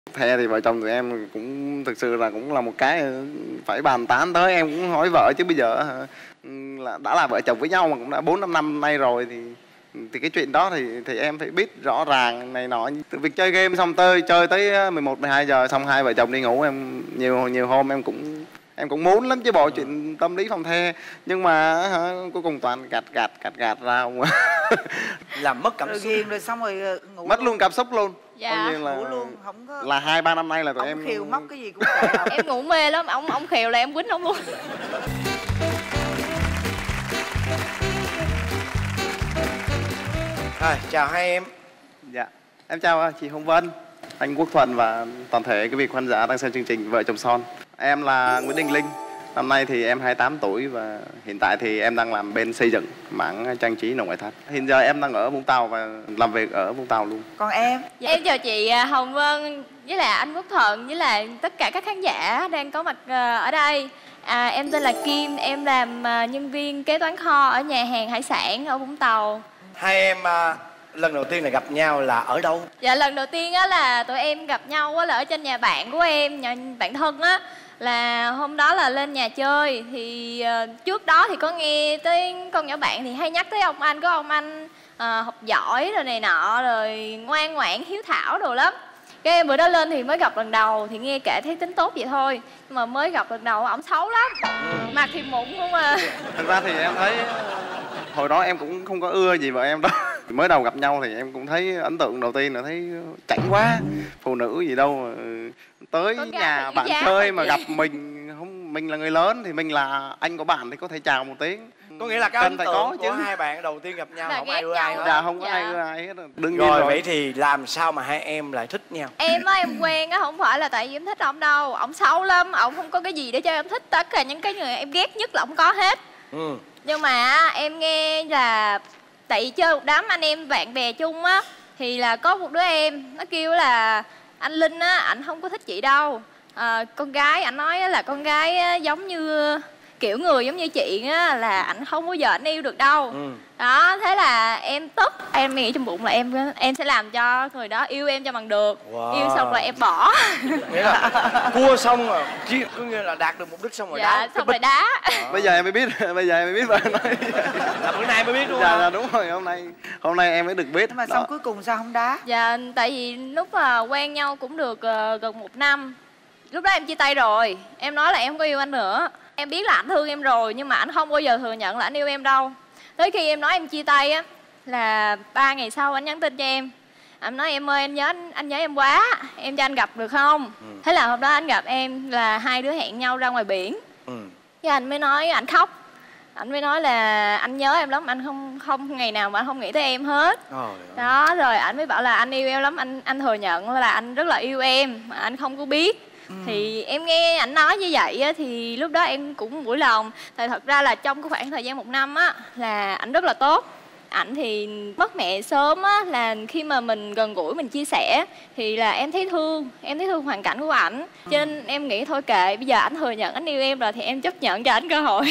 The thì vợ chồng tụi em cũng thực sự là cũng là một cái phải bàn tán tới. Em cũng hỏi vợ chứ bây giờ là đã là vợ chồng với nhau mà cũng đã 4-5 năm nay rồi thì cái chuyện đó thì em phải biết rõ ràng này nọ. Từ việc chơi game xong chơi tới 11-12 giờ xong hai vợ chồng đi ngủ, em nhiều hôm em cũng muốn lắm chứ bộ chuyện tâm lý phòng the, nhưng mà cuối cùng toàn gạt ra không. Làm mất cảm xúc. Rồi ghiền rồi xong rồi ngủ Mất luôn cảm xúc luôn. Dạ. Như là ngủ luôn, không có là 2-3 năm nay là tụi ông em khiều móc cái gì cũng kệ ông. Em ngủ mê lắm, ông khiều là em quýnh ông luôn. Rồi, chào hai em. Dạ, em chào chị Hồng Vân, anh Quốc Thuận và toàn thể quý vị khán giả đang xem chương trình Vợ Chồng Son. Em là Nguyễn Đình Linh, năm nay thì em 28 tuổi và hiện tại thì em đang làm bên xây dựng, mảng trang trí nội ngoại thất. Hiện giờ em đang ở Vũng Tàu và làm việc ở Vũng Tàu luôn. Còn em? Dạ, em chào chị Hồng Vân với là anh Quốc Thuận với là tất cả các khán giả đang có mặt ở đây. Em tên là Kim, em làm nhân viên kế toán kho ở nhà hàng hải sản ở Vũng Tàu. Hai em lần đầu tiên là gặp nhau là ở đâu? Dạ, lần đầu tiên á là tụi em gặp nhau á là ở trên nhà bạn của em, nhà bạn thân á. Là hôm đó là lên nhà chơi thì trước đó thì có nghe tới con nhỏ bạn thì hay nhắc tới ông anh, có ông anh học giỏi rồi này nọ, rồi ngoan ngoãn hiếu thảo đồ lắm. Cái bữa đó lên thì mới gặp lần đầu thì nghe kể thấy tính tốt vậy thôi, nhưng mà mới gặp lần đầu ổng xấu lắm, mặt thì mụn không à. Thực ra thì em thấy hồi đó em cũng không có ưa gì vợ em đâu. Mới đầu gặp nhau thì em cũng thấy ấn tượng đầu tiên là thấy chảnh quá, phụ nữ gì đâu mà tới nhà bạn chơi mà gặp mình là người lớn thì mình là anh của bạn thì có thể chào một tiếng. Có nghĩa là cái ấn tượng của chứ. hai bạn đầu tiên gặp nhau Là không ai ưa ghét ai nhau hết. Dạ, không có ai ưa ai hết. Đương nhiên Rồi vậy thì làm sao mà hai em lại thích nhau? Em á, em quen á không phải là tại vì em thích ổng đâu, ổng xấu lắm, ổng không có cái gì để cho em thích, tất cả những cái người em ghét nhất là ổng có hết. Nhưng mà em nghe là tại vì chơi một đám anh em bạn bè chung á, thì là có một đứa em nó kêu là anh Linh á, ảnh không có thích chị đâu. Con gái, ảnh nói là con gái á, giống như kiểu người giống như chị á, là ảnh không bao giờ ảnh yêu được đâu. Đó, thế là em tức, em nghĩ trong bụng là em sẽ làm cho người đó yêu em cho bằng được. Yêu xong rồi em bỏ. Nghĩa là cua xong rồi, có nghĩa là đạt được mục đích xong rồi dạ, đá. xong rồi đá. Bây giờ em mới biết, vợ nói. Là bữa nay mới biết đúng Dạ, không? dạ đúng rồi, hôm nay em mới được biết. Nhưng mà xong cuối cùng sao không đá? Dạ, tại vì lúc mà quen nhau cũng được gần 1 năm. Lúc đó em chia tay rồi, em nói là em không có yêu anh nữa. Em biết là ảnh thương em rồi, nhưng mà ảnh không bao giờ thừa nhận là ảnh yêu em đâu. Tới khi em nói em chia tay á, là 3 ngày sau anh nhắn tin cho em. Anh nói em ơi, anh nhớ em quá, em cho anh gặp được không? Thế là hôm đó anh gặp em, là hai đứa hẹn nhau ra ngoài biển. Cái anh mới nói, anh khóc. Anh mới nói là anh nhớ em lắm, anh không ngày nào mà anh không nghĩ tới em hết. Đó, rồi anh mới bảo là anh yêu em lắm, anh thừa nhận là anh rất là yêu em, mà anh không có biết. Thì em nghe ảnh nói như vậy á, thì lúc đó em cũng mũi lòng. Tại thật ra là trong cái khoảng thời gian 1 năm á, là ảnh rất là tốt. Ảnh thì mất mẹ sớm á, là khi mà mình gần gũi mình chia sẻ thì là em thấy thương hoàn cảnh của ảnh. Cho nên em nghĩ thôi kệ, bây giờ ảnh thừa nhận ảnh yêu em rồi thì em chấp nhận cho ảnh cơ hội.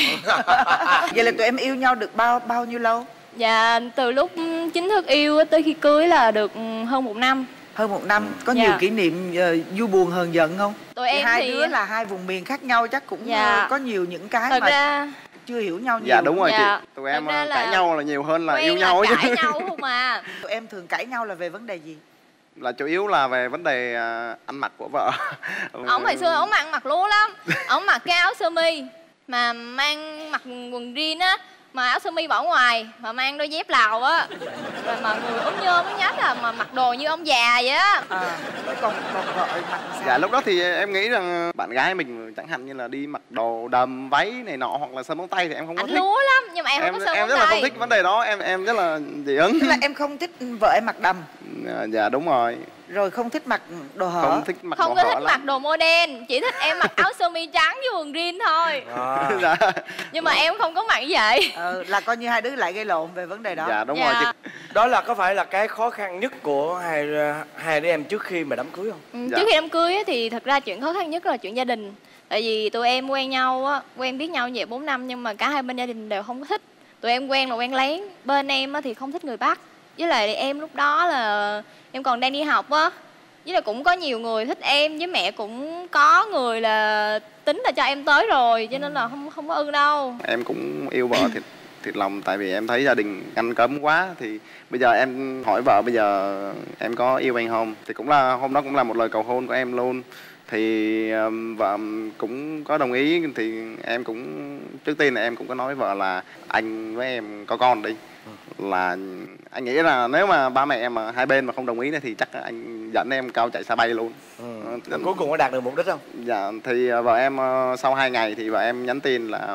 Vậy là tụi em yêu nhau được bao nhiêu lâu? Dạ, từ lúc chính thức yêu tới khi cưới là được hơn 1 năm. Hơn 1 năm. Có nhiều kỷ niệm vui buồn hờn giận không? Tụi em hai thì đứa là hai vùng miền khác nhau, chắc cũng có nhiều những cái thật mà ra chưa hiểu nhau nhiều. Dạ đúng rồi chị. Dạ. Tụi em Thật ra cãi nhau là nhiều hơn là quen yêu nhau là chứ. cãi nhau không à. Tụi em thường cãi nhau là về vấn đề gì? Là chủ yếu là về vấn đề ăn mặc của vợ. Ổng hồi xưa ổng ăn mặc lố lắm. Ổng mặc cái áo sơ mi mà mặc quần jean á, mà áo sơ mi bỏ ngoài, mà mang đôi dép Lào á, rồi mà người ốm nhôm ốm nhách à, mà mặc đồ như ông già vậy á. Còn vợ mặc sao? Dạ lúc đó thì em nghĩ rằng bạn gái mình chẳng hạn như là đi mặc đồ đầm váy này nọ hoặc là sơn móng tay thì em không có Anh thích. lúa lắm, nhưng mà em không có sơn em móng rất là không tay. thích vấn đề đó, em rất là dị ứng. Tức là em không thích vợ em mặc đầm. Dạ đúng rồi. Rồi không thích mặc đồ hở. Không thích mặc Không đồ có hở thích lắm. mặc đồ modern, chỉ thích em mặc áo sơ mi trắng với quần jean thôi. Dạ. Nhưng mà em không có mặc như vậy. Là coi như hai đứa lại gây lộn về vấn đề đó. Dạ đúng rồi chị. Đó là có phải là cái khó khăn nhất của hai đứa em trước khi mà đám cưới không? Trước khi đám cưới á, thì thật ra chuyện khó khăn nhất là chuyện gia đình. Tại vì tụi em quen nhau á, quen biết nhau vậy 4 năm nhưng mà cả hai bên gia đình đều không có thích. Tụi em quen là quen lén. Bên em á, thì không thích người Bắc. Với lại em lúc đó là em còn đang đi học á. Với là cũng có nhiều người thích em, với mẹ cũng có người là tính là cho em tới rồi, cho nên là không có ưng đâu. Em cũng yêu vợ thiệt lòng, tại vì em thấy gia đình anh cấm quá. Thì bây giờ em hỏi vợ bây giờ em có yêu anh không, thì cũng là hôm đó cũng là một lời cầu hôn của em luôn. Thì vợ cũng có đồng ý. Thì em cũng trước tiên là em cũng có nói với vợ là anh với em có con đi, là anh nghĩ là nếu mà ba mẹ em mà hai bên mà không đồng ý này thì chắc anh dẫn em cao chạy xa bay luôn. Cuối cùng có đạt được mục đích không? Dạ thì vợ em sau 2 ngày thì vợ em nhắn tin là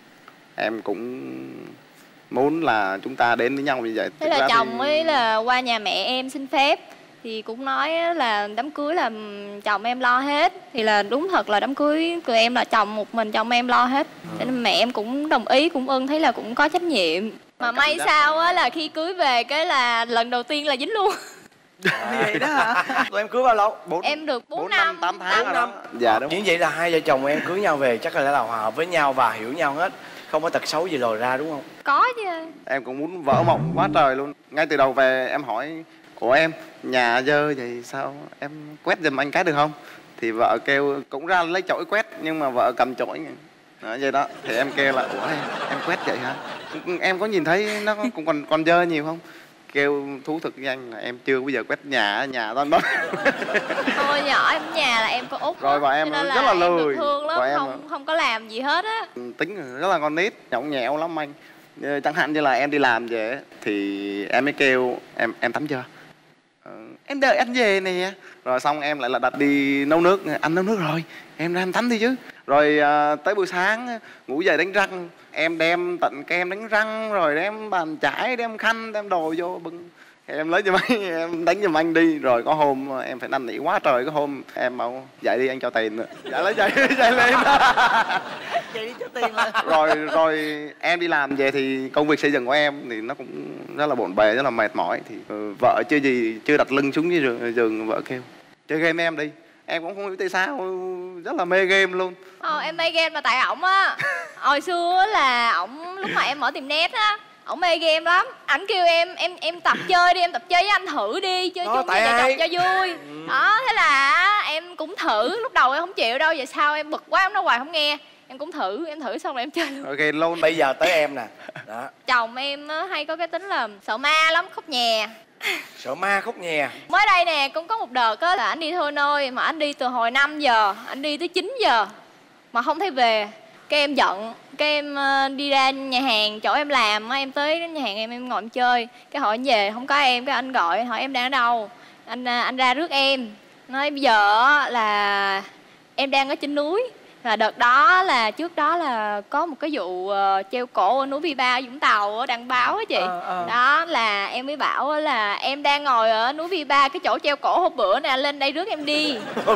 em cũng muốn là chúng ta đến với nhau như vậy. Thế là chồng ấy là qua nhà mẹ em xin phép, thì cũng nói là đám cưới là chồng em lo hết. Thì là đúng thật là đám cưới của em là chồng một mình chồng em lo hết. Cho nên mẹ em cũng đồng ý, cũng ưng, thấy là cũng có trách nhiệm. Mà may sao á là khi cưới về cái là lần đầu tiên là dính luôn. Vậy đó hả? Tụi em cưới bao lâu? Em được 4 năm 8 tháng 4 năm. Dạ đúng. Như vậy là hai vợ chồng em cưới nhau về chắc là hòa hợp với nhau và hiểu nhau hết, không có tật xấu gì lòi ra đúng không? Có chứ. Em cũng muốn vỡ mộng quá trời luôn. Ngay từ đầu về em hỏi ủa em nhà dơ vậy sao em quét giùm anh cái được không, thì vợ kêu cũng ra lấy chổi quét, nhưng mà vợ cầm chổi đó, vậy đó. Thì em kêu là ủa em quét vậy hả, em có nhìn thấy nó cũng còn dơ nhiều không, kêu thú thực với anh là em chưa bao giờ quét nhà toàn đó. Thôi nhỏ em nhà là em có út rồi và em rất là lười, em được thương lắm, em không có làm gì hết á. tính rất là con nít nhõng nhẽo lắm anh. Chẳng hạn như là em đi làm về thì em mới kêu em tắm chưa, em đợi anh về nè, rồi xong em lại là đặt đi nấu nước, anh nấu nước rồi em ra em tắm đi chứ. Rồi tới buổi sáng ngủ dậy đánh răng, em đem tận kem đánh răng, rồi đem bàn chải, đem khăn, đem đồ vô bưng, em lấy giùm anh, em đánh giùm anh đi. Rồi có hôm em phải năn nỉ quá trời, có hôm em bảo dậy đi anh cho tiền nữa, dạ lấy dậy lên. Vậy đi cho tiền là rồi em đi làm về thì công việc xây dựng của em thì nó cũng rất là bộn bề, rất là mệt mỏi. Thì vợ chưa đặt lưng xuống dưới giường vợ kêu chơi game em đi. Em cũng không hiểu tại sao, rất là mê game luôn. Em mê game mà tại ổng á. Hồi xưa là ổng lúc mà em mở tiệm net á, ổng mê game lắm. Ảnh kêu em tập chơi đi, em tập chơi với anh thử đi, chơi chung với vợ chồng cho vui. Đó, thế là em cũng thử. Lúc đầu em không chịu đâu, vậy sao em bực quá, em nói hoài không nghe. Em cũng thử xong rồi em chơi luôn. Ok luôn. Bây giờ tới em nè. Đó. Chồng em hay có cái tính là sợ ma lắm, khóc nhè. Sợ ma khóc nhè. Mới đây nè, cũng có một đợt á là anh đi thôi nơi, mà anh đi từ hồi 5 giờ, anh đi tới 9 giờ mà không thấy về. Cái em giận, cái em đi ra nhà hàng chỗ em làm á, em tới nhà hàng em ngồi em chơi. Cái hỏi anh về không có em, cái anh gọi hỏi em đang ở đâu. Anh ra rước em. Nói bây giờ là em đang ở trên núi. Là đợt đó là trước đó là có một cái vụ treo cổ ở núi Vi-Ba ở Vũng Tàu ở đăng báo á chị. Đó là em mới bảo là em đang ngồi ở núi Vi-Ba cái chỗ treo cổ hôm bữa nè, anh lên đây rước em đi.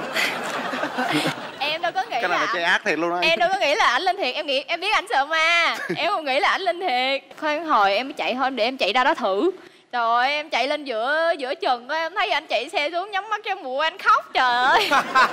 Em đâu có nghĩ cái này là chơi ác thiệt luôn đó. Em đâu có nghĩ là ảnh lên thiệt, em biết ảnh sợ ma. Em không nghĩ là ảnh lên thiệt. Khoan hồi em mới chạy thôi để em chạy ra đó thử. Trời ơi, em chạy lên giữa chừng em thấy anh chạy xe xuống nhắm mắt cho mụ anh khóc trời ơi.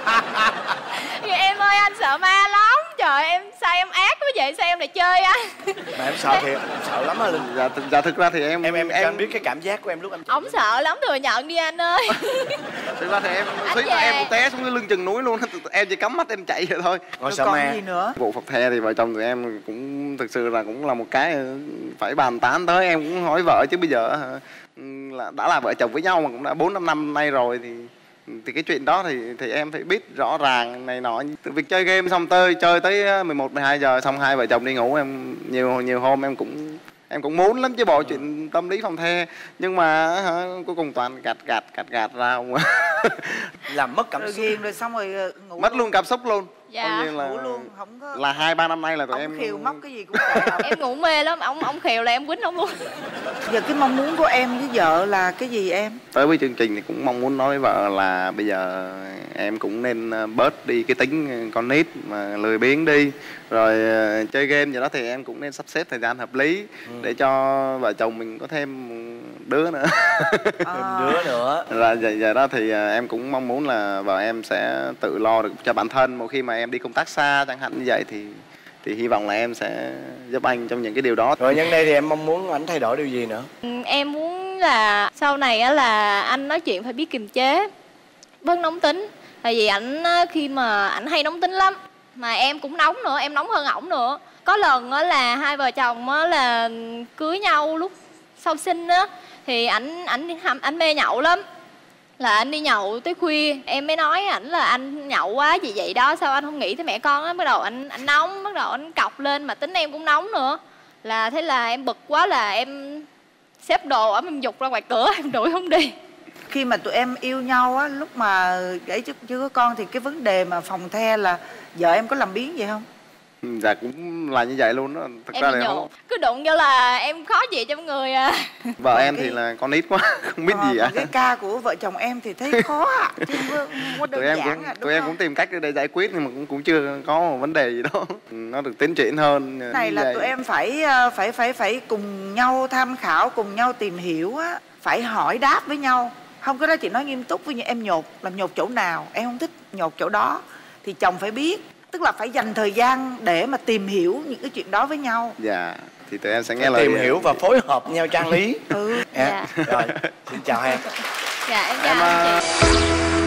Em ơi anh sợ ma lắm. Trời em sao em ác quá vậy, sao em lại chơi anh. Mà em sợ thiệt, em sợ lắm á Linh. Dạ thực ra thì em biết cái cảm giác của em lúc em ổng sợ lắm, thừa nhận đi anh ơi. Thực ra thì em suýt là em cũng té xuống cái lưng chừng núi luôn. Em chỉ cắm mắt em chạy vậy thôi. Ngồi sợ còn ma gì nữa. Vụ phập the thì vợ chồng tụi em cũng thực sự là cũng là một cái phải bàn tán tới. Em cũng hỏi vợ chứ bây giờ là đã là vợ chồng với nhau mà cũng đã 4-5 năm nay rồi, thì cái chuyện đó thì em phải biết rõ ràng này nọ. Việc chơi game xong chơi tới 11-12 giờ xong hai vợ chồng đi ngủ, em nhiều hôm em cũng muốn lắm chứ bộ chuyện tâm lý phòng the, nhưng mà cuối cùng toàn gạt ra không. làm mất cảm xúc. Ghiền rồi xong rồi ngủ Mất luôn cảm xúc luôn. Dạ. ngủ luôn, không có Là 2-3 năm nay là tụi ông em khiều móc cái gì cũng kệ ông. Em ngủ mê lắm, ông khiều là em quýnh ông luôn. Giờ cái mong muốn của em với vợ là cái gì em? tới với chương trình thì cũng mong muốn nói với vợ là bây giờ em cũng nên bớt đi cái tính con nít mà lười biếng đi, rồi chơi game gì đó thì em cũng nên sắp xếp thời gian hợp lý để cho vợ chồng mình có thêm đứa nữa. Đứa nữa. Rồi giờ đó thì em cũng mong muốn là vợ em sẽ tự lo được cho bản thân. Một khi mà em đi công tác xa chẳng hạn như vậy thì hy vọng là em sẽ giúp anh trong những cái điều đó. Rồi nhân đây thì em mong muốn anh thay đổi điều gì nữa? Em muốn là sau này á là anh nói chuyện phải biết kiềm chế. Vâng, nóng tính. Tại vì ảnh khi mà ảnh hay nóng tính lắm, mà em cũng nóng nữa, em nóng hơn ổng nữa. Có lần á là hai vợ chồng á là cưới nhau lúc sau sinh á, thì ảnh mê nhậu lắm, là anh đi nhậu tới khuya. Em mới nói ảnh là anh nhậu quá gì vậy đó, sao anh không nghĩ tới mẹ con á. Bắt đầu anh nóng, bắt đầu anh cọc lên, mà tính em cũng nóng nữa. Là thế là em bực quá là em xếp đồ ẩm, em giục ra ngoài cửa, em đuổi không đi. Khi mà tụi em yêu nhau á, lúc mà ấy chưa có con thì cái vấn đề mà phòng the là vợ em có làm biếng vậy không? Dạ cũng là như vậy luôn đó. Thực Em ra bị là nhột, không. cứ đụng vô là em khó chịu trong người à. Vợ em cái- thì là con nít quá, không biết gì Còn ạ. cái ca của vợ chồng em thì thấy khó ạ, chứ không có đơn giản ạ, đúng tụi em không? cũng tìm cách để giải quyết, nhưng mà cũng chưa có một vấn đề gì đó nó được tiến triển hơn. Cái này như là vậy. tụi em phải cùng nhau tham khảo, cùng nhau tìm hiểu á, phải hỏi đáp với nhau. Không có đó chị nói nghiêm túc, với như em làm nhột chỗ nào, em không thích nhột chỗ đó thì chồng phải biết, tức là phải dành thời gian để mà tìm hiểu những cái chuyện đó với nhau. Dạ, thì tụi em sẽ nghe Phải lời tìm hiểu và phối hợp nhau trang lý. Ừ. Dạ. Rồi, xin chào em. Dạ em Em, chào anh chị.